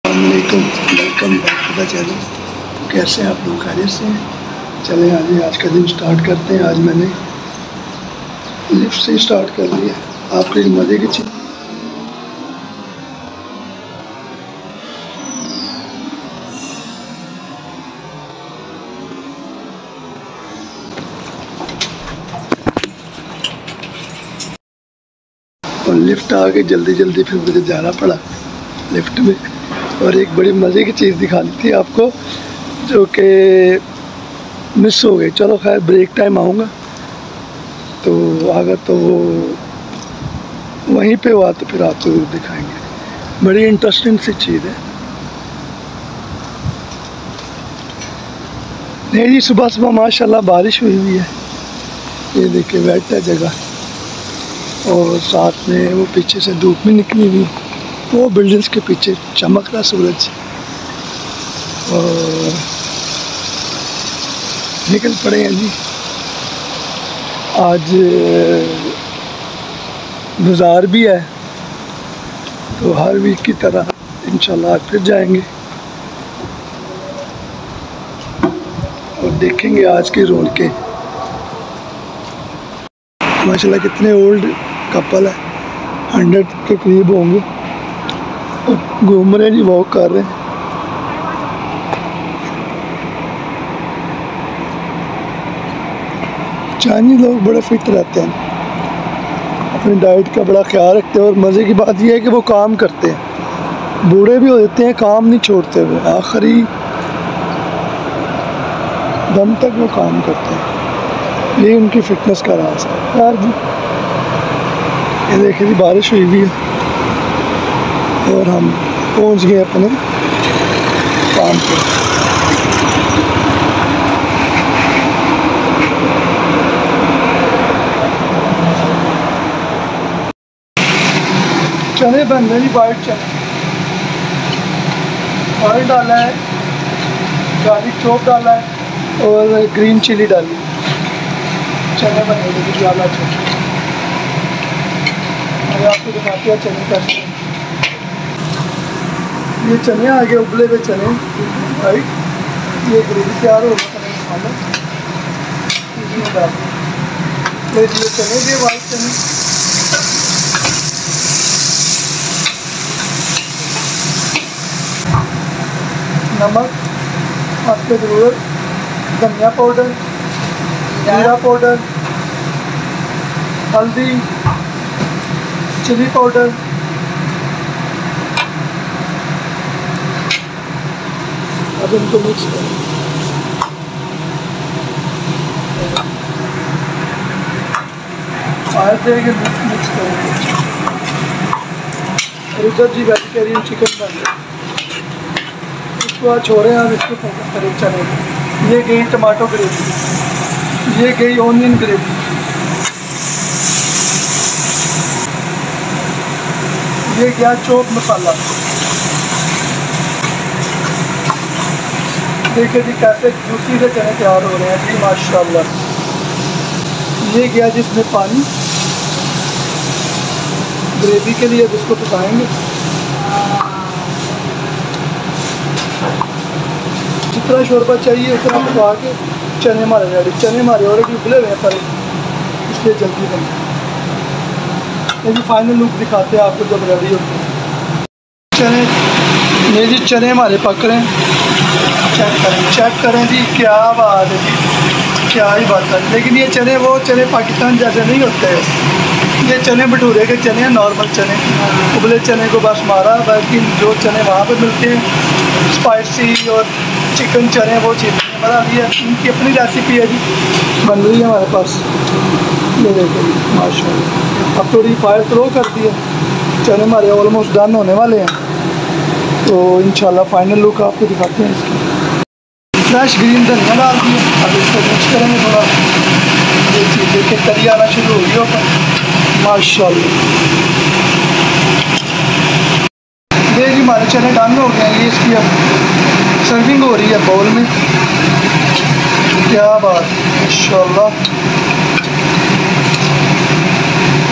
अस्सलामुअलैकुम, welcome back to the channel. तो कैसे हैं आप लोग? खैरियत से हैं? चलें आज का दिन स्टार्ट करते हैं। आज मैंने लिफ्ट से स्टार्ट कर लिया। आपके लिए मज़े की चीज़ और लिफ्ट आ गई जल्दी फिर मुझे जाना पड़ा लिफ्ट में। और एक बड़ी मज़े की चीज़ दिखानी थी आपको जो कि मिस हो गई। चलो खैर, ब्रेक टाइम आऊँगा तो अगर तो वो वहीं पे हुआ तो फिर आपको दिखाएंगे। बड़ी इंटरेस्टिंग सी चीज़ है। नहीं जी, सुबह माशाल्लाह बारिश हुई है। ये देखिए वेट है जगह, और साथ में वो पीछे से धूप भी निकली हुई, वो बिल्डिंग्स के पीछे चमक रहा सूरज। और निकल पड़े हैं जी। आज बाज़ार भी है तो हर वीक की तरह इंशाल्लाह फिर जाएंगे और देखेंगे आज की रौनकें। माशाल्लाह कितने ओल्ड कपल है, 100 के करीब होंगे और घूम रहे हैं जी, वॉक कर रहे हैं। चाइनीज लोग बड़े फिट रहते हैं, अपनी डाइट का बड़ा ख्याल रखते हैं। और मज़े की बात यह है कि वो काम करते हैं, बूढ़े भी हो जाते हैं, काम नहीं छोड़ते हुए, आखिरी दम तक वो काम करते हैं। ये उनकी फिटनेस का राज है यार जी। ये देखिए जी, बारिश हुई भी है और हम पहुंच गए अपने काम पे। चने बन रहे जी, वाइट चने। ऑयल डाला है, गार्लिक चॉप डाला है और ग्रीन चिली डाली। चने बने जी ज़्यादा अच्छे। मैं आपको दिखाती हूँ चने कैसे। ये चने आ गए, उबले हुए चने राइट। ये ग्रेवी तैयार हो गया मसाला, इसमें डाल दिया। ये चने के वाइट चने, नमक आपके ज़रूरत, धनिया पाउडर, जीरा पाउडर, हल्दी, चिली पाउडर, अब इनको मिक्स करें। आयल देंगे, मिक्स करेंगे। और इधर जी वेजिटेरियन चिकन बन रहा है, इसको आज छोड़ें। आप इसको फोकस करें चने। ये गई टमाटो ग्रेवी, ये गई ऑनियन ग्रेवी, ये गया चॉप मसाला। देखिए जी कैसे जूसी से चने तैयार हो रहे हैं जी माशाल्लाह। ये गया जिसमें पानी ग्रेवी के लिए, जिसको पकाएंगे। जितना शोरबा चाहिए उतना पका के चने हमारे रेडी। चने हमारे ऑलरेडी उबले हुए हैं पर इसलिए जल्दी बने। ये फाइनल लुक दिखाते हैं आपको जब रेडी होते हैं चने। ये जी चने हमारे पक रहे हैं, चेक करें जी, क्या बात है जी, क्या ही बात है। लेकिन ये चने वो चने पाकिस्तान जैसे नहीं होते हैं। ये चने भटूरे के चने हैं, नॉर्मल चने, उबले चने को बस मारा। बाकी जो चने वहाँ पे मिलते हैं स्पाइसी और चिकन चने, वो चीज़ बना दी है। इनकी अपनी रेसिपी है जी, बन रही है हमारे पास। ये देखिए माशाल्लाह, अब थोड़ी फायर स्लो कर दी है। चने हमारे ऑलमोस्ट डन होने वाले हैं तो इंशाल्लाह फाइनल लुक आपको दिखाते हैं इसकी। फ्रेश ग्रीन धनिया डाल दिए, अब इसको मिक्स करेंगे थोड़ा। ये चीज़ देखिए तरी आना शुरू हो गई ऊपर माशाल्लाह। ये जी हमारे चने डन हो गए हैं। ये इसकी अब सर्विंग हो रही है बाउल में। क्या बात माशाल्लाह।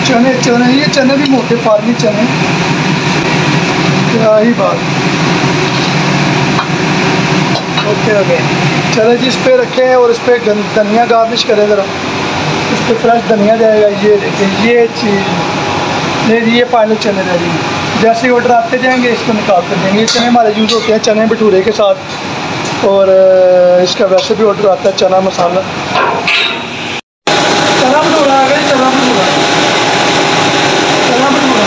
चने ये चने भी मोटे फार्मी चने, क्या ही बात। ओके ओके, चलो जी इस पर रखे हैं और इस पर धनिया गार्निश करें ज़रा। इस पर फ्रेश धनिया जाएगा। ये देखें ये चीज़, ये फाइनल चने रेडी हैं। जैसे ही ऑर्डर आते जाएंगे इसको निकाल कर देंगे। ये चने हमारे यूज़ होते हैं चने भटूरे के साथ, और इसका वैसे भी ऑर्डर आता है चना मसाला। चना भटूरा आ गया, चना भटूरा, चना भटूरा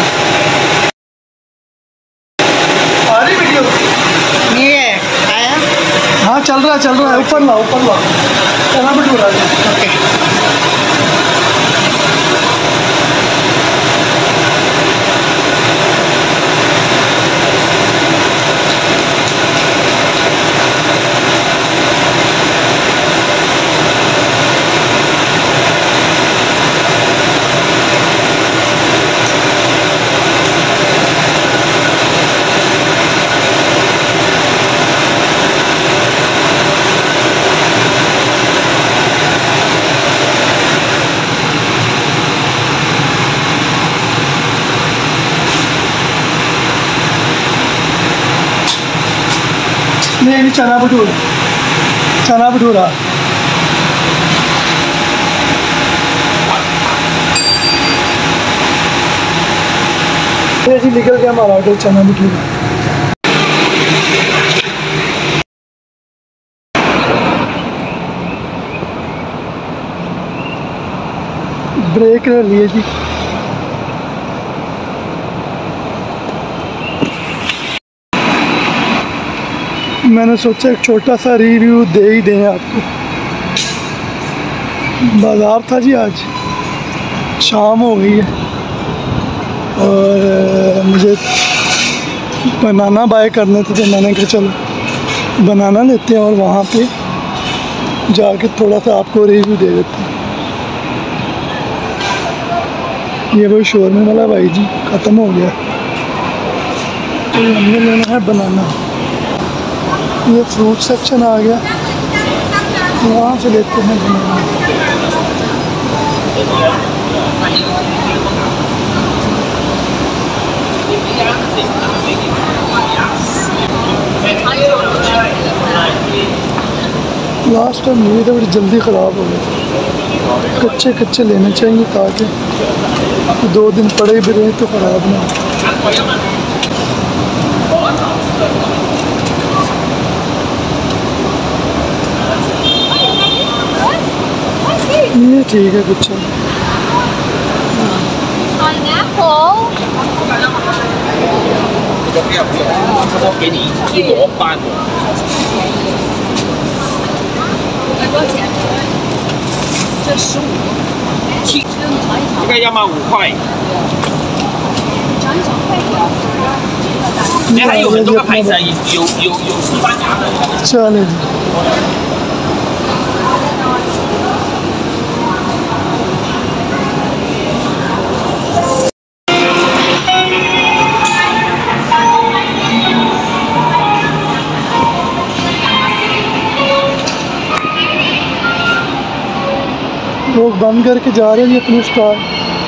आ रही वीडियो? नहीं है आया? हाँ चल रहा है, ऊपर ला चना भटूरा। ओके। नहीं चना भटूरा, चना भटूरा। ऐसे निकल गया हमारा ऑर्डर चना भटूरा। ब्रेक ले लिए जी। मैंने सोचा एक छोटा सा रिव्यू दे ही दें आपको। बाज़ार था जी, आज शाम हो गई है और मुझे बनाना बाय करने थे, तो मैंने कहा चलो बनाना लेते हैं और वहाँ पे जाके थोड़ा सा आपको रिव्यू दे देते हैं। ये वही शोरमे वाला भाई जी ख़त्म हो गया, तो हमने लेना है बनाना। ये फ्रूट सेक्शन आ गया, वहाँ से लेते हैं बनाना। लास्ट टाइम ये तो बड़ी जल्दी ख़राब हो गए। कच्चे कच्चे लेने चाहिए ताकि 2 दिन पड़े भी रहे तो ख़राब ना हो। ये ठीक है कुछ। 这个要卖5块。你还有很多个牌子，有西班牙的。 चले लोग बंद करके जा रहे हैं अपनी स्टॉल।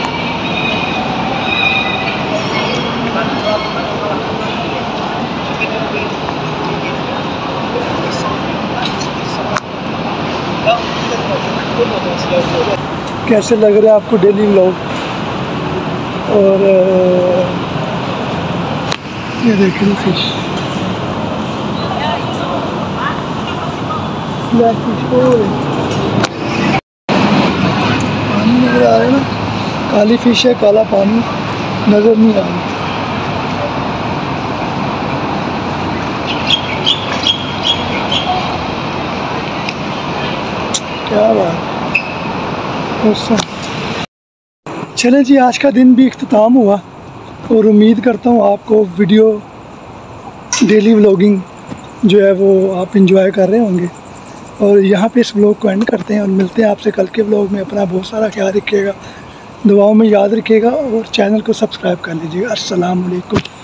कैसे लग रहा है आपको डेली व्लॉग? और ये देखिए फिश, ब्लैक फिश पानी नज़र आ रहा है ना, काली फिश है, काला पानी नज़र नहीं आ रहा। क्या बात। चलें जी, आज का दिन भी इख्तिताम हुआ और उम्मीद करता हूँ आपको वीडियो डेली व्लॉगिंग जो है वो आप इंजॉय कर रहे होंगे। और यहाँ पे इस व्लॉग को एंड करते हैं और मिलते हैं आपसे कल के व्लॉग में। अपना बहुत सारा ख्याल रखिएगा, दुआओं में याद रखिएगा और चैनल को सब्सक्राइब कर लीजिएगा। अस्सलाम वालेकुम।